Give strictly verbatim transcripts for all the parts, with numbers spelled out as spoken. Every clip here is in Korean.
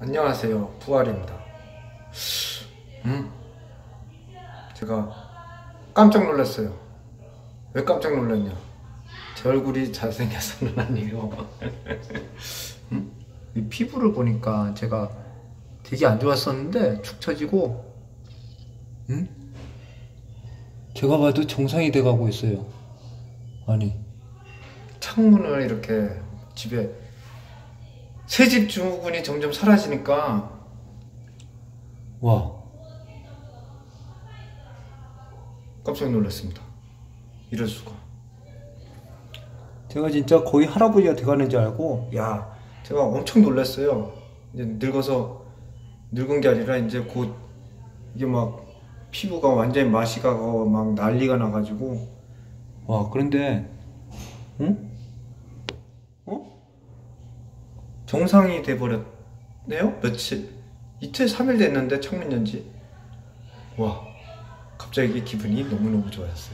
안녕하세요, 부활입니다. 음? 제가 깜짝 놀랐어요. 왜 깜짝 놀랐냐? 제 얼굴이 잘생겨서는 아니에요. 음? 이 피부를 보니까 제가 되게 안 좋았었는데 축 처지고, 음? 제가 봐도 정상이 돼가고 있어요. 아니, 창문을 이렇게 집에 새집 증후군이 점점 사라지니까 와, 깜짝 놀랐습니다. 이럴 수가. 제가 진짜 거의 할아버지가 돼가는 줄 알고, 야, 제가 엄청 놀랐어요. 이제 늙어서 늙은 게 아니라 이제 곧 이게 막 피부가 완전히 맛이 가고 막 난리가 나가지고. 와, 그런데 응? 어? 정상이 돼버렸네요? 며칠? 이틀, 삼일 됐는데 창문 연지. 와, 갑자기 기분이 너무너무 좋아졌어요.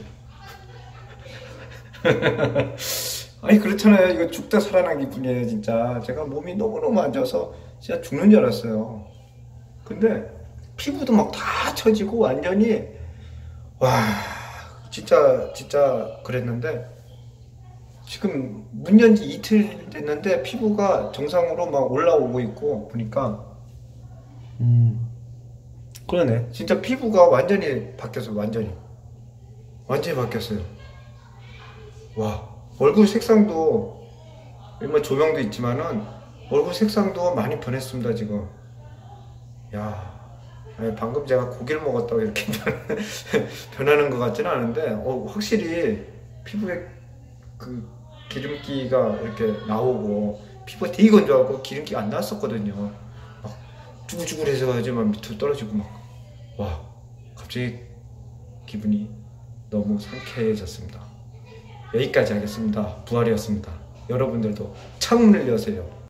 아니 그렇잖아요. 이거 죽다 살아난 기분이에요 진짜. 제가 몸이 너무너무 안 좋아서 진짜 죽는 줄 알았어요. 근데 피부도 막 다 처지고 완전히, 와, 진짜 진짜 그랬는데 지금 문 연지 이틀 됐는데 피부가 정상으로 막 올라오고 있고 보니까, 음 그러네. 진짜 피부가 완전히 바뀌었어요. 완전히 완전히 바뀌었어요. 와, 얼굴 색상도, 뭐 조명도 있지만은 얼굴 색상도 많이 변했습니다 지금. 야, 아니, 방금 제가 고기를 먹었다고 이렇게 변하는 것 같지는 않은데, 어, 확실히 피부에 그 기름기가 이렇게 나오고, 피부가 되게 건조하고 기름기가 안 나왔었거든요. 막 쭈글쭈글해서 하지만 밑으로 떨어지고 막, 와, 갑자기 기분이 너무 상쾌해졌습니다. 여기까지 하겠습니다. 부활이었습니다. 여러분들도 창문을 여세요.